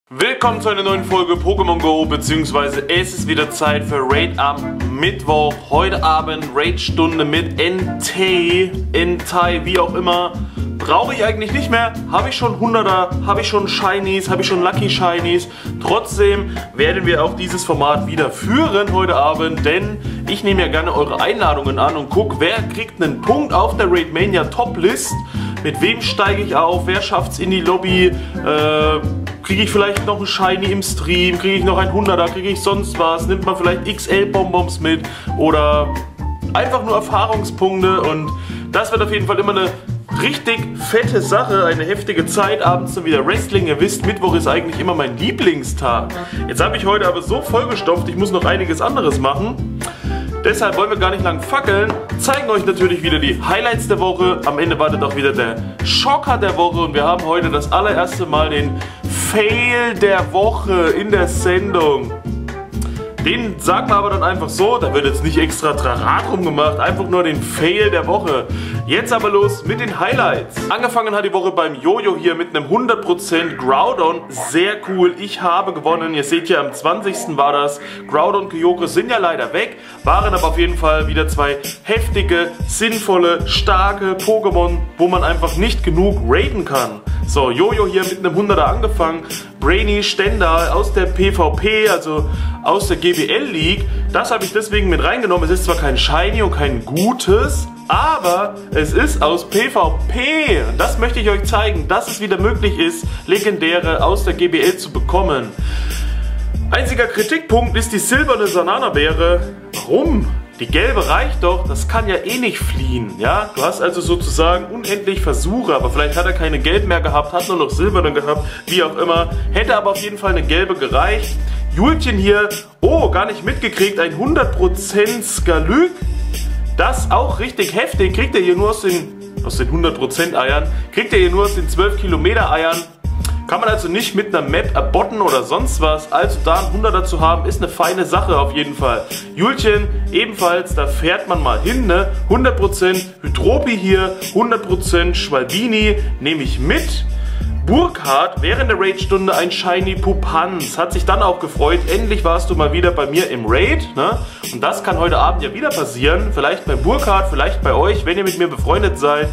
Willkommen zu einer neuen Folge Pokémon Go, beziehungsweise es ist wieder Zeit für Raid am Mittwoch. Heute Abend Raid-Stunde mit Entei, wie auch immer. Brauche ich eigentlich nicht mehr. Habe ich schon 100er, habe ich schon Shinies, habe ich schon Lucky Shinies. Trotzdem werden wir auch dieses Format wieder führen heute Abend, denn ich nehme ja gerne eure Einladungen an und gucke, wer kriegt einen Punkt auf der Raidmania Top-List. Mit wem steige ich auf? Wer schafft es in die Lobby? Kriege ich vielleicht noch einen Shiny im Stream? Kriege ich noch ein 100er? Kriege ich sonst was? Nimmt man vielleicht XL-Bonbons mit? Oder einfach nur Erfahrungspunkte? Und das wird auf jeden Fall immer eine richtig fette Sache, eine heftige Zeit. Abends dann wieder Wrestling. Ihr wisst, Mittwoch ist eigentlich immer mein Lieblingstag. Jetzt habe ich heute aber so vollgestopft, ich muss noch einiges anderes machen. Deshalb wollen wir gar nicht lang fackeln, zeigen euch natürlich wieder die Highlights der Woche. Am Ende wartet auch wieder der Schocker der Woche und wir haben heute das allererste Mal den Fail der Woche in der Sendung. Den sagen wir aber dann einfach so, da wird jetzt nicht extra Trara drum gemacht, einfach nur den Fail der Woche. Jetzt aber los mit den Highlights. Angefangen hat die Woche beim Jojo hier mit einem 100% Groudon. Sehr cool, ich habe gewonnen. Ihr seht hier, am 20. war das. Groudon und Kyogre sind ja leider weg, waren aber auf jeden Fall wieder zwei heftige, sinnvolle, starke Pokémon, wo man einfach nicht genug raiden kann. So, Jojo hier mit einem 100er angefangen. Brainy Stendal aus der PvP, also aus der GBL League. Das habe ich deswegen mit reingenommen. Es ist zwar kein Shiny und kein gutes, aber es ist aus PvP. Und das möchte ich euch zeigen, dass es wieder möglich ist, Legendäre aus der GBL zu bekommen. Einziger Kritikpunkt ist die silberne Sanana-Beere. Warum? Die gelbe reicht doch, das kann ja eh nicht fliehen, ja? Du hast also sozusagen unendlich Versuche, aber vielleicht hat er keine gelben mehr gehabt, hat nur noch silberne gehabt, wie auch immer. Hätte aber auf jeden Fall eine gelbe gereicht. Julchen hier, oh, gar nicht mitgekriegt, ein 100% Skalyk. Das auch richtig heftig, kriegt er hier nur aus den 100% Eiern, kriegt er hier nur aus den 12 Kilometer Eiern. Kann man also nicht mit einer Map erbotten oder sonst was. Also da einen 100er zu haben, ist eine feine Sache auf jeden Fall. Julchen ebenfalls, da fährt man mal hin, ne? 100% Hydropi hier, 100% Schwalbini nehme ich mit. Burkhardt, während der Raid-Stunde ein Shiny Pupanz. Hat sich dann auch gefreut. Endlich warst du mal wieder bei mir im Raid, ne? Und das kann heute Abend ja wieder passieren. Vielleicht bei Burkhardt, vielleicht bei euch, wenn ihr mit mir befreundet seid.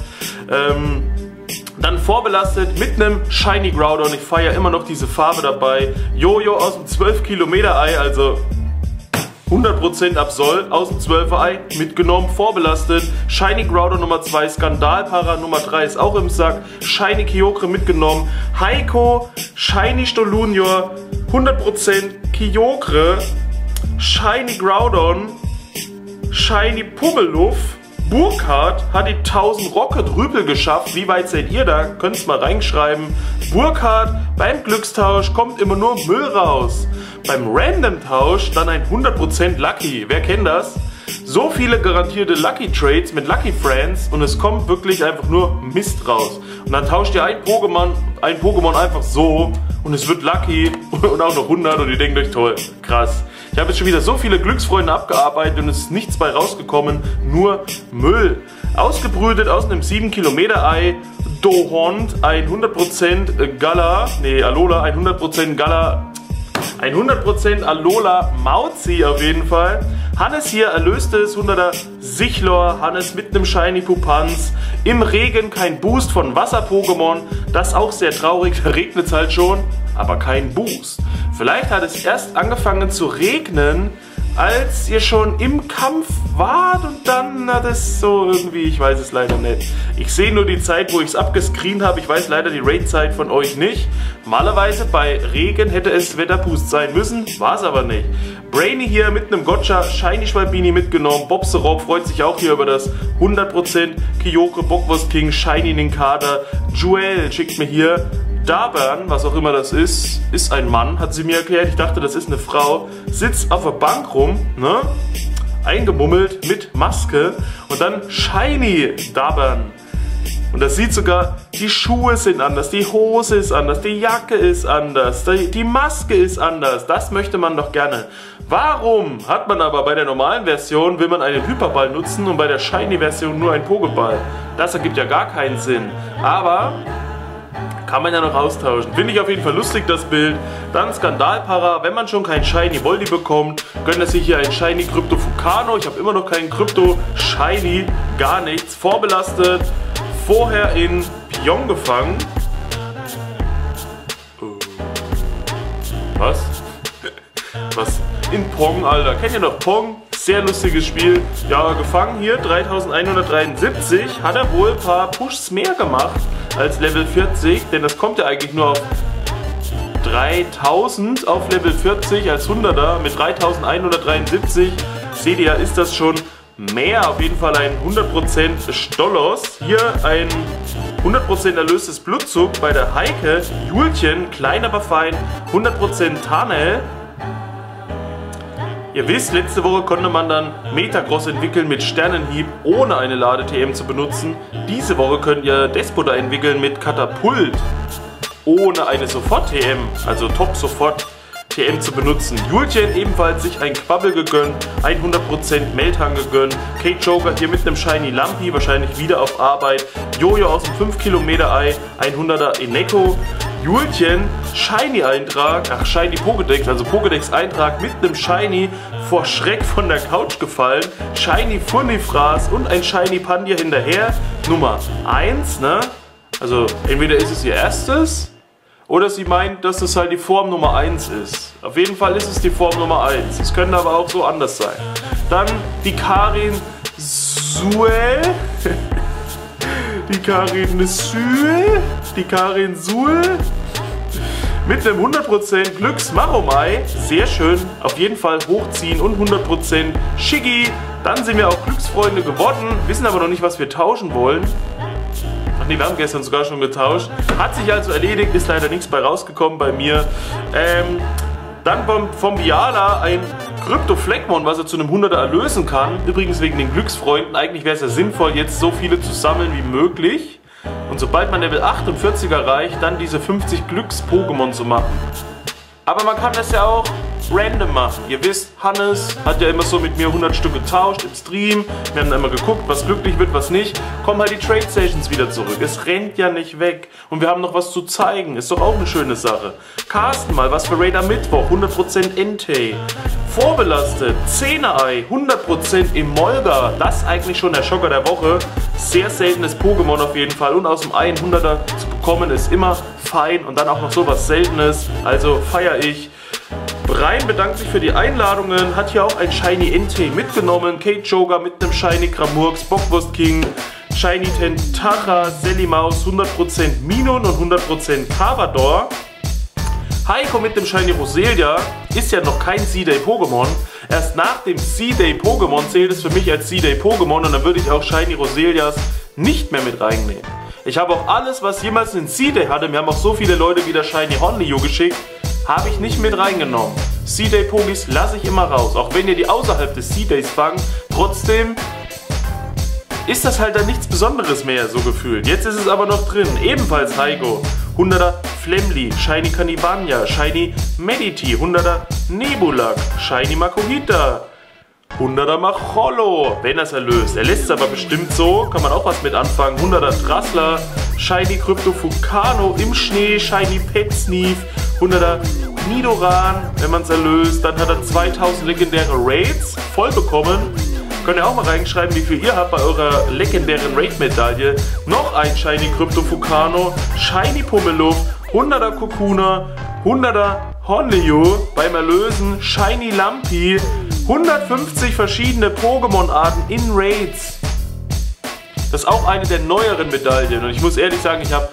Dann vorbelastet mit einem Shiny Groudon. Ich feiere immer noch diese Farbe dabei. Jojo aus dem 12 Kilometer Ei, also 100% Absol aus dem 12er Ei mitgenommen, vorbelastet. Shiny Groudon Nummer 2, Skandalpara Nummer 3 ist auch im Sack. Shiny Kyogre mitgenommen. Heiko, Shiny Stolunior, 100% Kyogre, Shiny Groudon, Shiny Pummeluff. Burkhardt hat die 1000 Rocket-Rüpel geschafft. Wie weit seid ihr da? Könnt es mal reinschreiben. Burkhardt, beim Glückstausch kommt immer nur Müll raus. Beim Random-Tausch dann ein 100% Lucky. Wer kennt das? So viele garantierte Lucky Trades mit Lucky Friends und es kommt wirklich einfach nur Mist raus. Und dann tauscht ihr ein Pokémon einfach so und es wird Lucky und auch noch 100 und ihr denkt euch, toll, krass. Ich habe jetzt schon wieder so viele Glücksfreunde abgearbeitet und es ist nichts bei rausgekommen, nur Müll. Ausgebrütet aus einem 7 Kilometer Ei, Dohond, ein 100% Alola, ein 100% Gala, ein 100% Alola Mauzi auf jeden Fall. Hannes hier, erlöstes 100er Sichlor, Hannes mit einem Shiny Pupanz. Im Regen kein Boost von Wasser-Pokémon, das auch sehr traurig, da regnet es halt schon, aber kein Boost. Vielleicht hat es erst angefangen zu regnen, als ihr schon im Kampf wart und dann hat es so irgendwie, ich weiß es leider nicht. Ich sehe nur die Zeit, wo ich es abgescreent habe, ich weiß leider die Raid-Zeit von euch nicht. Normalerweise bei Regen hätte es Wetterboost sein müssen, war es aber nicht. Brainy hier mit einem Gotcha, Shiny Schwalbini mitgenommen, Bobserop freut sich auch hier über das 100% Kyogre, Bockwurst King, Shiny Ninkata, Joel schickt mir hier Dabern, was auch immer das ist ein Mann, hat sie mir erklärt. Ich dachte, das ist eine Frau. Sitzt auf der Bank rum, ne? Eingemummelt mit Maske und dann Shiny Dabern. Und das sieht sogar, die Schuhe sind anders, die Hose ist anders, die Jacke ist anders, die Maske ist anders. Das möchte man doch gerne. Warum hat man aber bei der normalen Version, will man einen Hyperball nutzen und bei der Shiny Version nur einen Pokéball? Das ergibt ja gar keinen Sinn. Aber Kann man ja noch austauschen. Finde ich auf jeden Fall lustig, das Bild. Dann Skandalpara. Wenn man schon kein Shiny Voldy bekommt, gönnt er sich hier ein Shiny Krypto Fukano. Ich habe immer noch keinen Krypto Shiny. Gar nichts. Vorbelastet. Vorher in Pion gefangen. Was? Was? In Pong, Alter. Kennt ihr noch Pong? Sehr lustiges Spiel. Ja, gefangen hier. 3173. Hat er wohl ein paar Pushs mehr gemacht als Level 40. Denn das kommt ja eigentlich nur auf 3000 auf Level 40 als 100er. Mit 3173. Seht ihr, ist das schon mehr. Auf jeden Fall ein 100% Stollos. Hier ein 100% erlöstes Blutzug bei der Heike. Julchen, klein aber fein. 100% Tarnel. Ihr wisst, letzte Woche konnte man dann Metagross entwickeln mit Sternenhieb, ohne eine Lade-TM zu benutzen. Diese Woche könnt ihr Despota entwickeln mit Katapult, ohne eine Sofort-TM, also Top-Sofort-TM zu benutzen. Julchen ebenfalls sich ein Quabbel gegönnt, 100% Melthang gegönnt. Kate Joker hier mit einem Shiny Lampi, wahrscheinlich wieder auf Arbeit. Jojo aus dem 5 Kilometer Ei, 100er Eneko. Julchen, Shiny-Eintrag, ach Shiny Pokédex, also Pokédex-Eintrag mit einem Shiny vor Schreck von der Couch gefallen. Shiny Furnifras und ein Shiny Pandia hinterher. Nummer 1, ne? Also entweder ist es ihr erstes oder sie meint, dass das halt die Form Nummer 1 ist. Auf jeden Fall ist es die Form Nummer 1. Es könnte aber auch so anders sein. Dann die Karin Suel. Die Karin Suel. Die Karin Suel. Mit einem 100% Glücksmaromai. Sehr schön. Auf jeden Fall hochziehen und 100% Shiggy. Dann sind wir auch Glücksfreunde geworden. Wissen aber noch nicht, was wir tauschen wollen. Ach nee, wir haben gestern sogar schon getauscht. Hat sich also erledigt. Ist leider nichts bei rausgekommen bei mir. Dann vom Viala ein Krypto-Fleckmon, was er zu einem 100er erlösen kann. Übrigens wegen den Glücksfreunden. Eigentlich wäre es ja sinnvoll, jetzt so viele zu sammeln wie möglich. Und sobald man Level 48 erreicht, dann diese 50 Glücks-Pokémon zu machen. Aber man kann das ja auch random machen. Ihr wisst, Hannes hat ja immer so mit mir 100 Stück getauscht im Stream. Wir haben dann immer geguckt, was glücklich wird, was nicht. Kommen halt die Trade Stations wieder zurück. Es rennt ja nicht weg. Und wir haben noch was zu zeigen. Ist doch auch eine schöne Sache. Carsten mal, was für Raid am Mittwoch. 100% Entei. Vorbelastet. 10er Ei. 100% Emolga. Das ist eigentlich schon der Schocker der Woche. Sehr seltenes Pokémon auf jeden Fall. Und aus dem Ei ein 100er zu bekommen ist immer fein. Und dann auch noch so was Seltenes. Also feiere ich. Brian bedankt sich für die Einladungen, hat hier auch ein Shiny Entei mitgenommen, Kate Joker mit einem Shiny Gramurks, Bockwurst King, Shiny Tentacha, Sellimaus, 100% Minon und 100% Cavador. Heiko mit dem Shiny Roselia ist ja noch kein C-Day Pokémon. Erst nach dem C-Day Pokémon zählt es für mich als C-Day Pokémon und dann würde ich auch Shiny Roselias nicht mehr mit reinnehmen. Ich habe auch alles, was jemals einen C-Day hatte, mir haben auch so viele Leute wieder Shiny Hornlio geschickt, habe ich nicht mit reingenommen. C-Day Pogis lasse ich immer raus. Auch wenn ihr die außerhalb des C-Days fangt, trotzdem ist das halt dann nichts Besonderes mehr, so gefühlt. Jetzt ist es aber noch drin. Ebenfalls Heiko. 100er Flemly, Shiny Canibania, Shiny Mediti, 100er Nebulak, Shiny Makuhita, 100er Machollo, wenn er es erlöst. Er lässt es aber bestimmt so, kann man auch was mit anfangen. 100er Trassler, Shiny Krypto Fukano im Schnee, Shiny Petsneef, 100er Nidoran, wenn man es erlöst. Dann hat er 2000 legendäre Raids voll bekommen. Könnt ihr auch mal reinschreiben, wie viel ihr habt bei eurer legendären Raid-Medaille. Noch ein Shiny Krypto Fukano, Shiny Pummeluff, 100er Kokuna, 100er Hornlio beim Erlösen, Shiny Lampi, 150 verschiedene Pokémon-Arten in Raids. Das ist auch eine der neueren Medaillen und ich muss ehrlich sagen, ich habe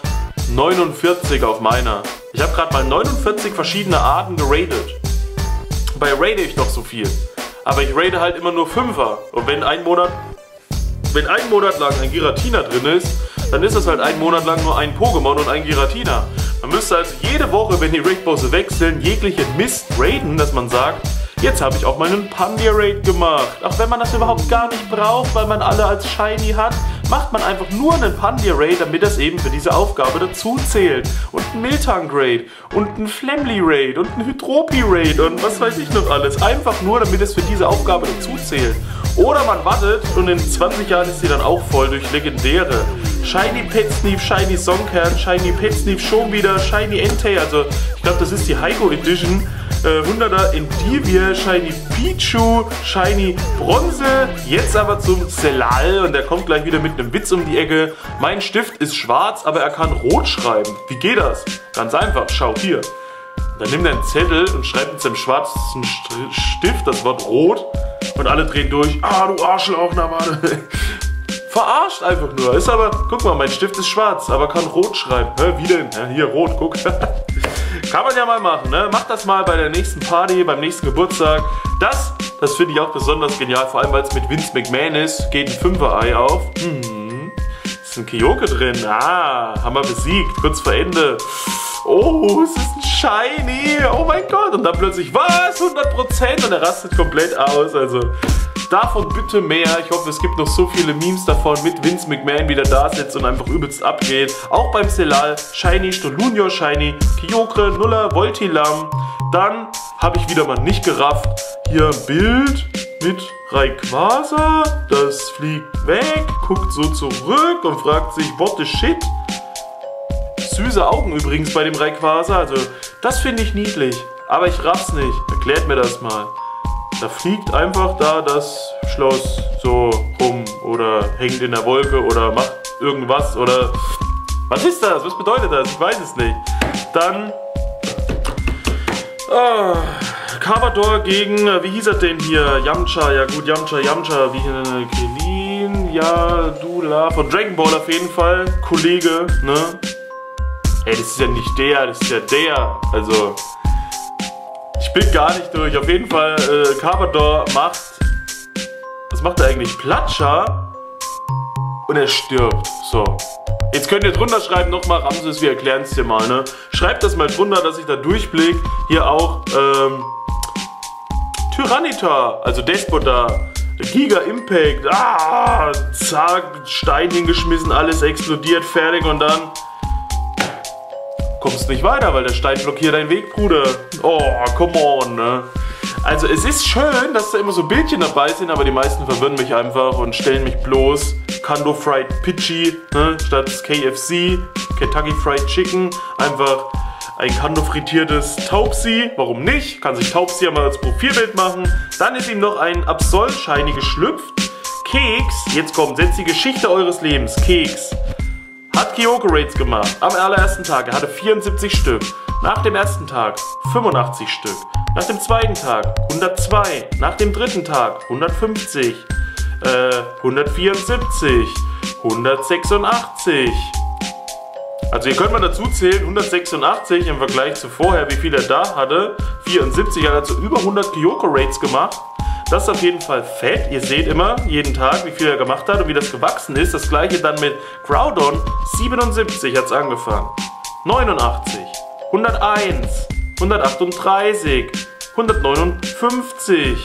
49 auf meiner. Ich habe gerade mal 49 verschiedene Arten geradet. Bei raide ich doch so viel. Aber ich raide halt immer nur 5er. Und wenn ein Monat lang ein Giratina drin ist, dann ist das halt ein Monat lang nur ein Pokémon und ein Giratina. Man müsste also jede Woche, wenn die Raid-Bosse wechseln, jegliche Mist raiden, dass man sagt, jetzt habe ich auch mal einen Pandia-Raid gemacht. Auch wenn man das überhaupt gar nicht braucht, weil man alle als Shiny hat, macht man einfach nur einen Pandia-Raid, damit das eben für diese Aufgabe dazu zählt. Und ein Miltank-Raid und ein Flemly-Raid und ein Hydropi-Raid und was weiß ich noch alles. Einfach nur, damit es für diese Aufgabe dazu zählt. Oder man wartet und in 20 Jahren ist sie dann auch voll durch legendäre. Shiny Petsneef, Shiny Songkern, Shiny Petsneef schon wieder, Shiny Entei, also ich glaube das ist die Heiko Edition. 100er Endivir, Shiny Pichu, Shiny Bronze, jetzt aber zum Selal und der kommt gleich wieder mit einem Witz um die Ecke. Mein Stift ist schwarz, aber er kann rot schreiben. Wie geht das? Ganz einfach, schau hier. Dann nimmt er einen Zettel und schreibt mit seinem schwarzen Stift das Wort rot und alle drehen durch. Ah, du Arschloch, na warte. Verarscht einfach nur. Ist aber, guck mal, mein Stift ist schwarz, aber kann rot schreiben. Hä, wie denn? Ja, hier, rot, guck. Kann man ja mal machen, ne? Macht das mal bei der nächsten Party, beim nächsten Geburtstag. Das finde ich auch besonders genial, vor allem weil es mit Vince McMahon ist. Geht ein 5er-Ei auf. Ist ein Kyogre drin. Ah, haben wir besiegt. Kurz vor Ende. Oh, es ist ein Shiny. Oh mein Gott. Und dann plötzlich, was? 100%? Und er rastet komplett aus. Also, davon bitte mehr. Ich hoffe, es gibt noch so viele Memes davon mit Vince McMahon, wie der da sitzt und einfach übelst abgeht. Auch beim Selal, Shiny Stolunio, Shiny Kyogre, Nuller, Voltilam. Dann habe ich wieder mal nicht gerafft. Hier ein Bild mit Rayquaza. Das fliegt weg, guckt so zurück und fragt sich, what the shit? Süße Augen übrigens bei dem Rayquaza. Also, das finde ich niedlich. Aber ich raff's nicht. Erklärt mir das mal. Da fliegt einfach da das Schloss so rum oder hängt in der Wolke oder macht irgendwas oder... Was ist das? Was bedeutet das? Ich weiß es nicht. Dann... Cavador gegen... Wie hieß er denn hier? Yamcha. Ja gut, Yamcha. Wie Krillin. Ja, Dula. Von Dragon Ball auf jeden Fall. Kollege, ne? Ey, das ist ja nicht der, das ist ja der. Also... Ich bin gar nicht durch. Auf jeden Fall, Cavador macht... Was macht er eigentlich? Platscher? Und er stirbt. So. Jetzt könnt ihr drunter schreiben, nochmal Ramses, wir erklären es dir mal, ne? Schreibt das mal drunter, dass ich da durchblick. Hier auch, Tyranitar, also Despota, Giga Impact, zack, Stein hingeschmissen, alles explodiert, fertig und dann... Kommst nicht weiter, weil der Stein blockiert deinen Weg, Bruder. Oh, come on, ne? Also es ist schön, dass da immer so Bildchen dabei sind, aber die meisten verwirren mich einfach und stellen mich bloß. Kando Fried Pichi, ne? Statt KFC, Kentucky Fried Chicken, einfach ein Kando frittiertes Taubsi. Warum nicht? Kann sich Taubsi ja mal als Profilbild machen. Dann ist ihm noch ein Absol-Shiny geschlüpft. Keks, jetzt kommt, setzt die Geschichte eures Lebens. Keks. Hat Kyogre Raids gemacht. Am allerersten Tag. Er hatte 74 Stück. Nach dem ersten Tag 85 Stück. Nach dem zweiten Tag 102. Nach dem dritten Tag 150. 174. 186. Also hier könnte man dazu zählen, 186 im Vergleich zu vorher, wie viel er da hatte. 74, er hat also über 100 Kyogre Raids gemacht. Das ist auf jeden Fall fett. Ihr seht immer, jeden Tag, wie viel er gemacht hat und wie das gewachsen ist. Das gleiche dann mit Groudon. 77 hat es angefangen. 89, 101, 138, 159,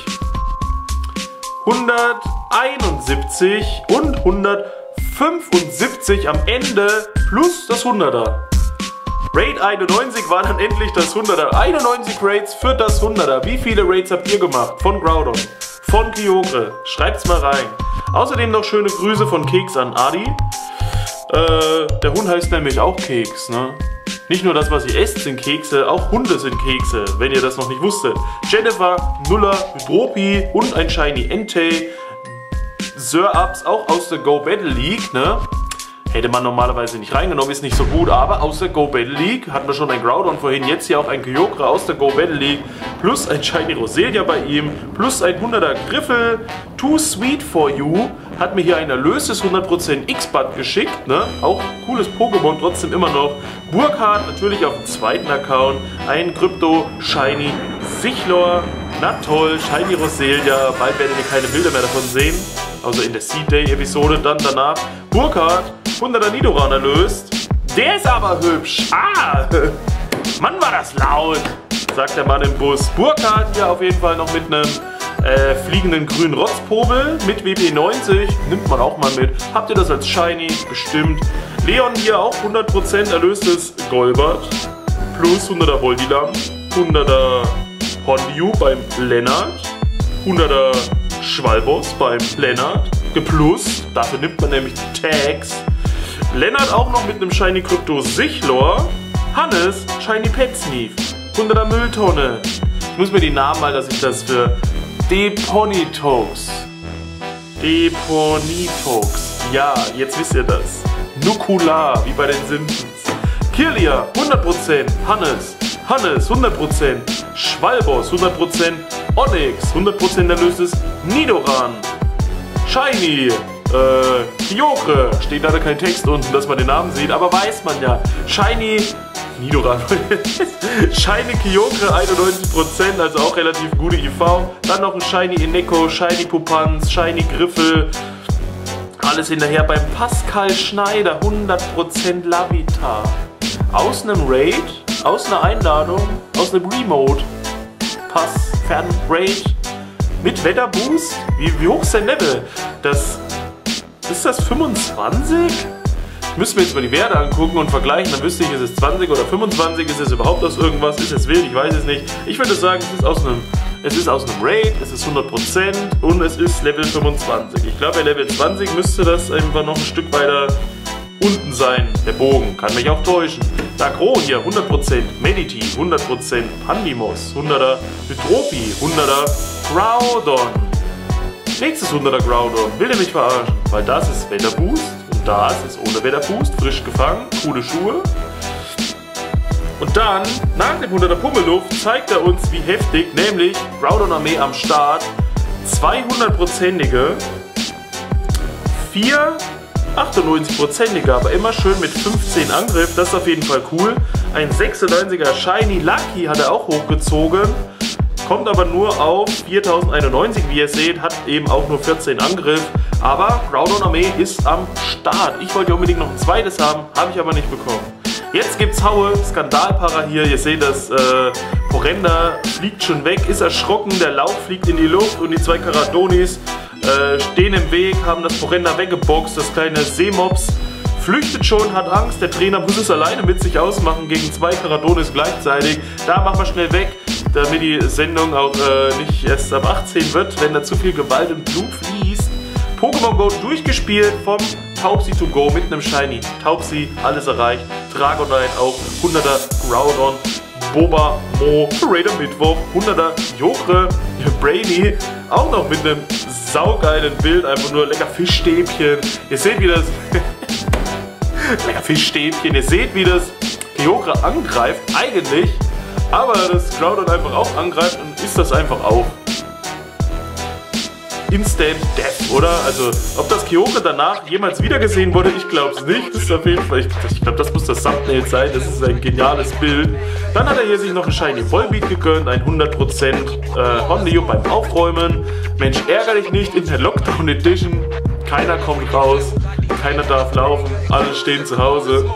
171 und 175 am Ende plus das 100er. Raid 91 war dann endlich das 100er. 91 Raids für das 100er. Wie viele Raids habt ihr gemacht? Von Groudon, von Kyogre? Schreibt's mal rein. Außerdem noch schöne Grüße von Keks an Adi. Der Hund heißt nämlich auch Keks, ne? Nicht nur das, was ihr esst, sind Kekse, auch Hunde sind Kekse, wenn ihr das noch nicht wusstet. Jennifer, Nuller, Hydropi und ein Shiny Entei. Sir Ups auch aus der Go Battle League, ne? Hätte man normalerweise nicht reingenommen, ist nicht so gut, aber aus der Go Battle League hatten wir schon ein Groudon vorhin, jetzt hier auch ein Kyogre aus der Go Battle League, plus ein Shiny Roselia bei ihm, plus ein 100er Griffel, Too Sweet For You, hat mir hier ein erlöstes 100% X-Bud geschickt, ne? Auch cooles Pokémon, trotzdem immer noch. Burkhardt natürlich auf dem zweiten Account, ein Krypto Shiny Sichlor, na toll, Shiny Roselia, bald werdet ihr keine Bilder mehr davon sehen, außer in der Seed Day Episode, dann danach Burkhardt, 100er Nidoran erlöst. Der ist aber hübsch. Mann, war das laut, sagt der Mann im Bus. Burkhardt hier auf jeden Fall noch mit einem fliegenden grünen Rotzpobel mit WP90. Nimmt man auch mal mit. Habt ihr das als Shiny? Bestimmt. Leon hier auch 100% erlöstes Golbert. Plus 100er Voldilam. 100er Hondiu beim Lennart. 100er Schwalbos beim Lennart. Geplust. Dafür nimmt man nämlich die Tags. Lennart auch noch mit einem Shiny Krypto Sichlor. Hannes, Shiny Pet Sneef. 100er Mülltonne. Ich muss mir die Namen mal, dass ich das für Deponitox. Ja, jetzt wisst ihr das. Nukular, wie bei den Simpsons. Kirlia, 100%. Hannes, 100%. Schwalbos, 100%. Onyx, 100% erlöstes Nidoran. Shiny, Kyogre, steht leider kein Text unten, dass man den Namen sieht, aber weiß man ja. Shiny Nidoran. Shiny Kyogre 91%, also auch relativ gute IV. Dann noch ein Shiny Eneko, Shiny Pupanz, Shiny Griffel. Alles hinterher beim Pascal Schneider, 100% Lavita. Aus einem Raid, aus einer Einladung, aus einem Remote. Pass, Fern, Raid. Mit Wetterboost. Wie hoch ist sein Level? Ist das 25? Müssen wir jetzt mal die Werte angucken und vergleichen, dann wüsste ich, ist es 20 oder 25, ist es überhaupt aus irgendwas, ist es wild, ich weiß es nicht. Ich würde sagen, es ist aus einem Raid, es ist 100% und es ist Level 25. Ich glaube, bei Level 20 müsste das einfach noch ein Stück weiter unten sein, der Bogen, kann mich auch täuschen. Dagro hier, 100%, Mediti, 100%, Pandimos, 100er Hydropi, 100er Groudon. Nächstes 100er Groudon, will der mich verarschen, weil das ist Wetterboost. Das ist ohne Wetterboost, frisch gefangen, coole Schuhe. Und dann, nach dem 100er Pummeluft, zeigt er uns, wie heftig, nämlich Groudon Armee am Start, 200%ige, 4 98%ige, aber immer schön mit 15 Angriff, das ist auf jeden Fall cool. Ein 96er Shiny Lucky hat er auch hochgezogen. Kommt aber nur auf 4091, wie ihr seht, hat eben auch nur 14 Angriff. Aber Groudon Armee ist am Start. Ich wollte ja unbedingt noch ein zweites haben, habe ich aber nicht bekommen. Jetzt gibt's Haue, Skandalpara hier. Ihr seht das, Porenda fliegt schon weg, ist erschrocken, der Lauf fliegt in die Luft und die zwei Karadonis stehen im Weg, haben das Porenda weggeboxt. Das kleine Seemops flüchtet schon, hat Angst, der Trainer muss es alleine mit sich ausmachen gegen zwei Karadonis gleichzeitig. Da machen wir schnell weg, damit die Sendung auch nicht erst ab 18 wird, wenn da zu viel Gewalt und Blut fließt. Pokémon Go durchgespielt vom Taubsi to go mit einem Shiny. Taubsi, alles erreicht. Dragonite auch, 100er Groudon, Boba, Mo, Raider Mittwoch, 100er Jokre, Brainy, auch noch mit einem saugeilen Bild, einfach nur lecker Fischstäbchen. Ihr seht, wie das... lecker Fischstäbchen, ihr seht, wie das Kyogre angreift, eigentlich, aber das Groudon einfach auch angreift und ist das einfach auch Instant Death, oder? Also, ob das Kyogre danach jemals wiedergesehen wurde, ich glaube es nicht. Das ist auf jeden Fall, ich glaube, das muss das Thumbnail sein, das ist ein geniales Bild. Dann hat er hier sich noch ein Shiny Volbeat gegönnt, ein 100% Hondio beim Aufräumen. Mensch, ärgere dich nicht in der Lockdown Edition. Keiner kommt raus, keiner darf laufen, alle stehen zu Hause.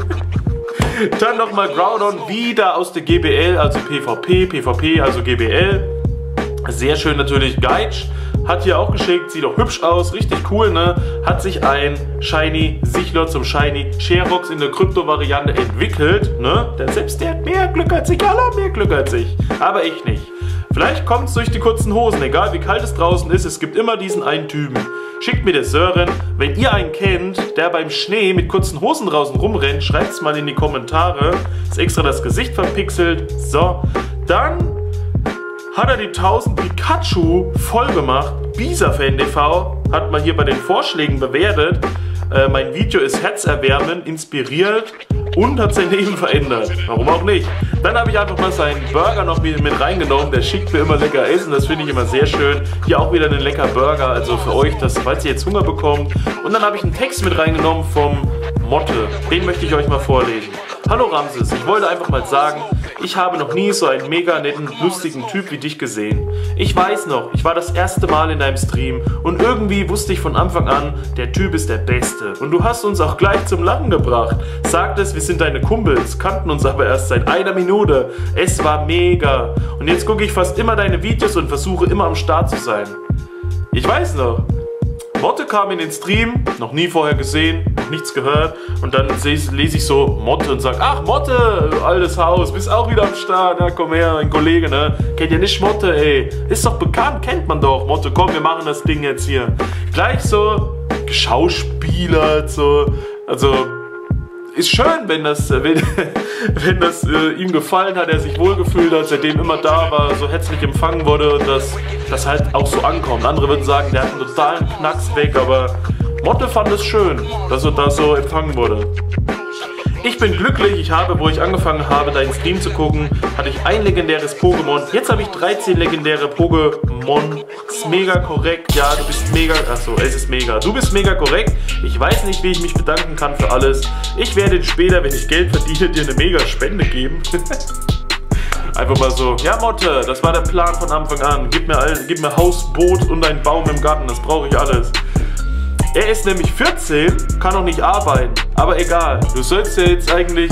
Dann nochmal Groudon wieder aus der GBL, also PvP, also GBL. Sehr schön natürlich Geitsch. Hat hier auch geschickt, sieht auch hübsch aus, richtig cool, ne? Hat sich ein Shiny Sichlor zum Shiny Sherox in der Krypto-Variante entwickelt, ne? Denn selbst der hat mehr Glück als ich, alle haben mehr Glück als ich. Aber ich nicht. Vielleicht kommt es durch die kurzen Hosen, egal wie kalt es draußen ist, es gibt immer diesen einen Typen. Schickt mir der Sören, wenn ihr einen kennt, der beim Schnee mit kurzen Hosen draußen rumrennt, schreibt es mal in die Kommentare. Ist extra das Gesicht verpixelt. So, dann hat er die 1000 Pikachu voll gemacht. Bisa-Fan TV hat mal hier bei den Vorschlägen bewertet. Mein Video ist herzerwärmend, inspiriert und hat sein Leben verändert. Warum auch nicht? Dann habe ich einfach mal seinen Burger noch mit reingenommen. Der schickt mir immer lecker Essen, das finde ich immer sehr schön. Hier auch wieder einen lecker Burger, also für euch, falls ihr jetzt Hunger bekommt. Und dann habe ich einen Text mit reingenommen vom Motte. Den möchte ich euch mal vorlesen. Hallo Ramses, ich wollte einfach mal sagen, ich habe noch nie so einen mega netten, lustigen Typ wie dich gesehen. Ich weiß noch, ich war das erste Mal in deinem Stream und irgendwie wusste ich von Anfang an, der Typ ist der Beste. Und du hast uns auch gleich zum Lachen gebracht. Sagtest, wir sind deine Kumpels, kannten uns aber erst seit einer Minute. Es war mega. Und jetzt gucke ich fast immer deine Videos und versuche immer am Start zu sein. Ich weiß noch. Motte kam in den Stream, noch nie vorher gesehen, noch nichts gehört und dann lese ich so Motte und sage, ach Motte, altes Haus, bist auch wieder am Start, ja komm her, ein Kollege, ne, kennt ihr nicht Motte, ey, ist doch bekannt, kennt man doch, Motte, komm, wir machen das Ding jetzt hier. Gleich so geschauspielert, so, Also ist schön, wenn das ihm gefallen hat, er sich wohlgefühlt hat, seitdem immer da war, so herzlich empfangen wurde und das halt auch so ankommt. Andere würden sagen, der hat einen totalen Knacks weg, aber Motte fand es schön, dass er da so empfangen wurde. Ich bin glücklich, ich habe, wo ich angefangen habe, deinen Stream zu gucken, hatte ich ein legendäres Pokémon. Jetzt habe ich 13 legendäre Pokémon. Ist mega korrekt. Ja, du bist mega... Achso, es ist mega. Du bist mega korrekt. Ich weiß nicht, wie ich mich bedanken kann für alles. Ich werde später, wenn ich Geld verdiene, dir eine mega Spende geben. Einfach mal so. Ja, Motte, das war der Plan von Anfang an. Gib mir Haus, Boot und einen Baum im Garten. Das brauche ich alles. Er ist nämlich 14, kann noch nicht arbeiten, aber egal. Du sollst ja jetzt eigentlich,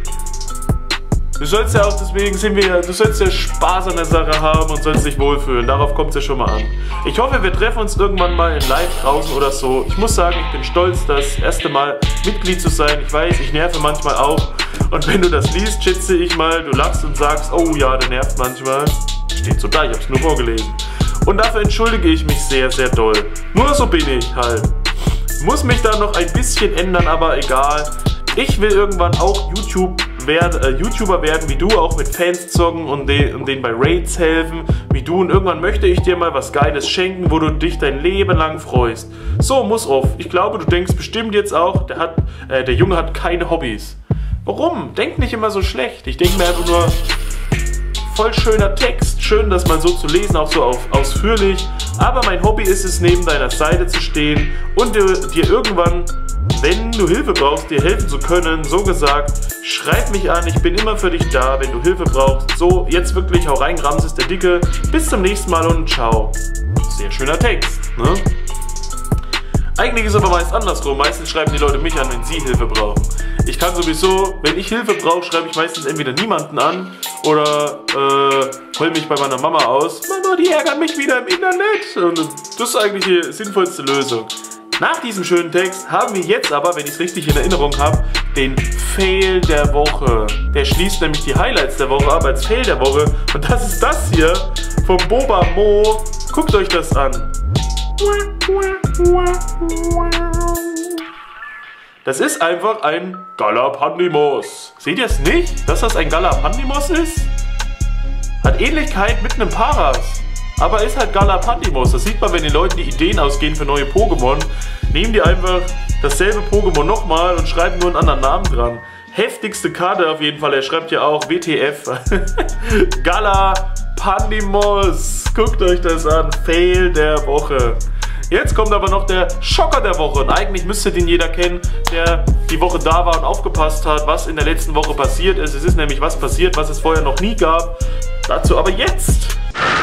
du sollst ja auch, deswegen sind wir ja, du sollst ja Spaß an der Sache haben und sollst dich wohlfühlen. Darauf kommt es ja schon mal an. Ich hoffe, wir treffen uns irgendwann mal in Live draußen oder so. Ich muss sagen, ich bin stolz, das erste Mal Mitglied zu sein. Ich weiß, ich nerve manchmal auch. Und wenn du das liest, schätze ich mal, du lachst und sagst, oh ja, der nervt manchmal. Steht so da, ich hab's nur vorgelesen. Und dafür entschuldige ich mich sehr, sehr doll. Nur so bin ich halt. Muss mich da noch ein bisschen ändern, aber egal. Ich will irgendwann auch YouTuber werden, wie du, auch mit Fans zocken und denen bei Raids helfen, wie du. Und irgendwann möchte ich dir mal was Geiles schenken, wo du dich dein Leben lang freust. So, muss auf. Ich glaube, du denkst bestimmt jetzt auch, der Junge hat keine Hobbys. Warum? Denk nicht immer so schlecht. Ich denke mir einfach nur, voll schöner Text. Schön, das mal so zu lesen, auch so ausführlich. Aber mein Hobby ist es, neben deiner Seite zu stehen und dir irgendwann, wenn du Hilfe brauchst, dir helfen zu können. So gesagt, schreib mich an, ich bin immer für dich da, wenn du Hilfe brauchst. So, jetzt wirklich, hau rein, Ramses der Dicke. Bis zum nächsten Mal und ciao. Sehr schöner Text, ne? Eigentlich ist es aber meist andersrum. Meistens schreiben die Leute mich an, wenn sie Hilfe brauchen. Ich kann sowieso, wenn ich Hilfe brauche, schreibe ich meistens entweder niemanden an oder heul mich bei meiner Mama aus. Mama, die ärgert mich wieder im Internet. Und das ist eigentlich die sinnvollste Lösung. Nach diesem schönen Text haben wir jetzt aber, wenn ich es richtig in Erinnerung habe, den Fail der Woche. Der schließt nämlich die Highlights der Woche ab als Fail der Woche. Und das ist das hier vom Boba Mo. Guckt euch das an. Das ist einfach ein Galapandimos. Seht ihr es nicht, dass das ein Galapandimos ist? Hat Ähnlichkeit mit einem Paras, aber ist halt Galapandimos. Das sieht man, wenn den Leuten die Ideen ausgehen für neue Pokémon. Nehmen die einfach dasselbe Pokémon nochmal und schreiben nur einen anderen Namen dran. Heftigste Karte auf jeden Fall. Er schreibt ja auch WTF. Galapandimos. Guckt euch das an. Fail der Woche. Jetzt kommt aber noch der Schocker der Woche. Und eigentlich müsste den jeder kennen, der die Woche da war und aufgepasst hat, was in der letzten Woche passiert ist. Es ist nämlich was passiert, was es vorher noch nie gab. Dazu aber jetzt.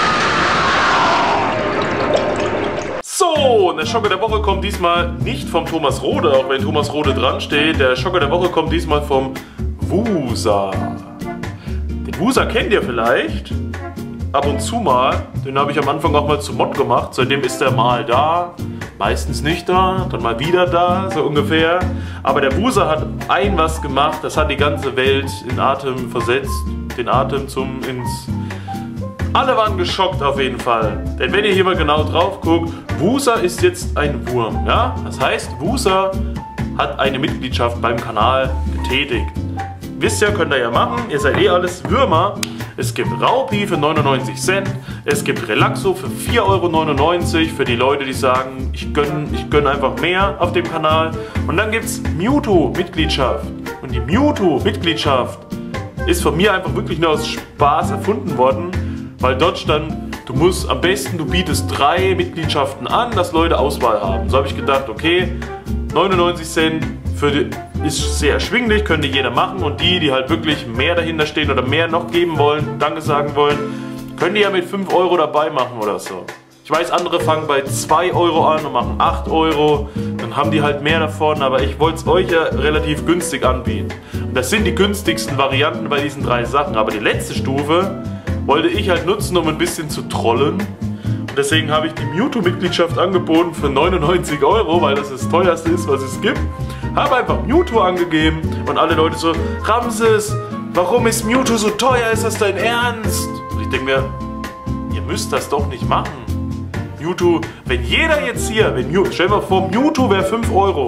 So, und der Schocker der Woche kommt diesmal nicht vom Thomas Rode, auch wenn Thomas Rode dran steht. Der Schocker der Woche kommt diesmal vom Wusa. Den Wusa kennt ihr vielleicht. Ab und zu mal. Den habe ich am Anfang auch mal zu Mod gemacht. Seitdem ist er mal da, meistens nicht da, dann mal wieder da, so ungefähr. Aber der Wusa hat was gemacht, das hat die ganze Welt in Atem versetzt. Den Atem ins... Alle waren geschockt auf jeden Fall. Denn wenn ihr hier mal genau drauf guckt, Wusa ist jetzt ein Wurm. Ja? Das heißt, Wusa hat eine Mitgliedschaft beim Kanal getätigt. Wisst ihr, könnt ihr ja machen. Ihr seid eh alles Würmer. Es gibt Raupi für 99 Cent. Es gibt Relaxo für 4,99 € für die Leute, die sagen, ich gönn einfach mehr auf dem Kanal. Und dann gibt es Mewtwo-Mitgliedschaft. Und die Mewtwo-Mitgliedschaft ist von mir einfach wirklich nur aus Spaß erfunden worden, weil dort stand, du bietest 3 Mitgliedschaften an, dass Leute Auswahl haben. So habe ich gedacht, okay, 99 Cent ist sehr erschwinglich, könnte jeder machen, und die halt wirklich mehr dahinter stehen oder mehr noch geben wollen, Danke sagen wollen, können die ja mit 5 € dabei machen oder so. Ich weiß, andere fangen bei 2 € an und machen 8 €, dann haben die halt mehr davon, aber ich wollte es euch ja relativ günstig anbieten. Und das sind die günstigsten Varianten bei diesen 3 Sachen, aber die letzte Stufe wollte ich halt nutzen, um ein bisschen zu trollen. Und deswegen habe ich die Mewtwo-Mitgliedschaft angeboten für 99 €, weil das das teuerste ist, was es gibt. Habe einfach Mewtwo angegeben und alle Leute so, Ramses, warum ist Mewtwo so teuer? Ist das dein Ernst? Und ich denke mir, ihr müsst das doch nicht machen. Mewtwo, wenn jeder jetzt hier, stell dir mal vor, Mewtwo wäre 5 €.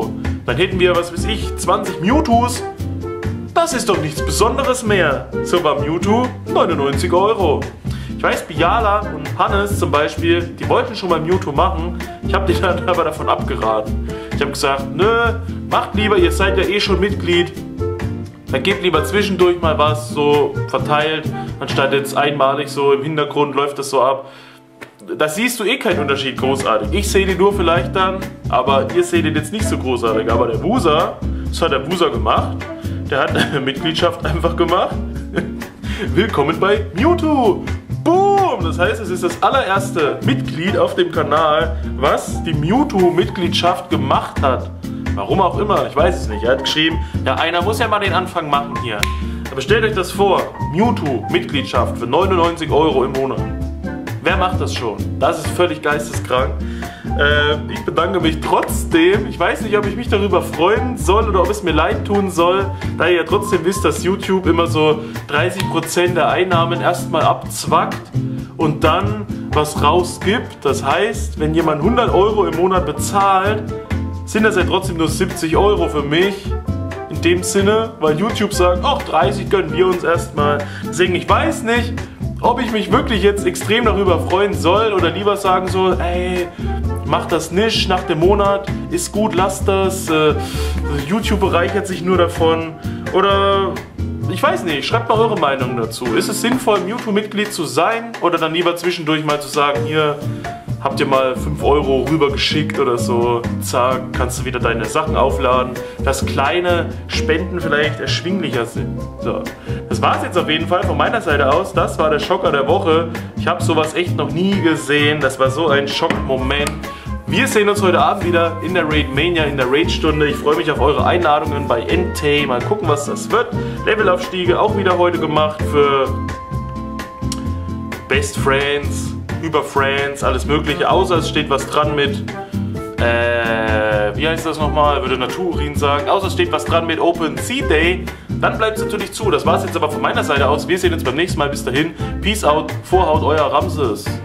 dann hätten wir, was weiß ich, 20 Mewtwo's. Das ist doch nichts Besonderes mehr. So war Mewtwo 99 €. Ich weiß, Biala und Hannes zum Beispiel, die wollten schon mal Mewtwo machen. Ich habe denen dann aber davon abgeraten. Ich habe gesagt, nö, macht lieber, ihr seid ja eh schon Mitglied. Dann gebt lieber zwischendurch mal was so verteilt, anstatt jetzt einmalig so im Hintergrund läuft das so ab. Da siehst du eh keinen Unterschied großartig. Ich sehe den nur vielleicht dann, aber ihr seht den jetzt nicht so großartig. Aber der Wusa, das hat der Wusa gemacht. Der hat eine Mitgliedschaft einfach gemacht. Willkommen bei Mewtwo. Boom! Das heißt, es ist das allererste Mitglied auf dem Kanal, was die Mewtwo-Mitgliedschaft gemacht hat. Warum auch immer, ich weiß es nicht. Er hat geschrieben, ja, einer muss ja mal den Anfang machen hier. Aber stellt euch das vor, Mewtwo-Mitgliedschaft für 99 € im Monat. Wer macht das schon? Das ist völlig geisteskrank. Ich bedanke mich trotzdem. Ich weiß nicht, ob ich mich darüber freuen soll oder ob es mir leid tun soll, da ihr ja trotzdem wisst, dass YouTube immer so 30% der Einnahmen erstmal abzwackt und dann was rausgibt. Das heißt, wenn jemand 100 € im Monat bezahlt, sind das ja trotzdem nur 70 € für mich. In dem Sinne, weil YouTube sagt, ach 30 gönnen wir uns erstmal. Deswegen, ich weiß nicht, ob ich mich wirklich jetzt extrem darüber freuen soll oder lieber sagen soll, ey, mach das nicht nach dem Monat, ist gut, lasst das, YouTube bereichert sich nur davon. Oder, ich weiß nicht, schreibt mal eure Meinung dazu. Ist es sinnvoll, Mewtwo-Mitglied zu sein oder dann lieber zwischendurch mal zu sagen, hier, habt ihr mal 5 € rübergeschickt oder so, zack, kannst du wieder deine Sachen aufladen, dass kleine Spenden vielleicht erschwinglicher sind. So, das war es jetzt auf jeden Fall von meiner Seite aus. Das war der Schocker der Woche. Ich habe sowas echt noch nie gesehen. Das war so ein Schockmoment. Wir sehen uns heute Abend wieder in der Raid Mania, in der Raid-Stunde. Ich freue mich auf eure Einladungen bei Entei. Mal gucken, was das wird. Levelaufstiege auch wieder heute gemacht für Best Friends, über Friends, alles mögliche, außer es steht was dran mit, wie heißt das nochmal, würde Naturin sagen, außer es steht was dran mit Open Sea Day, dann bleibt es natürlich zu. Das war es jetzt aber von meiner Seite aus. Wir sehen uns beim nächsten Mal. Bis dahin, Peace out, Vorhaut, euer Ramses.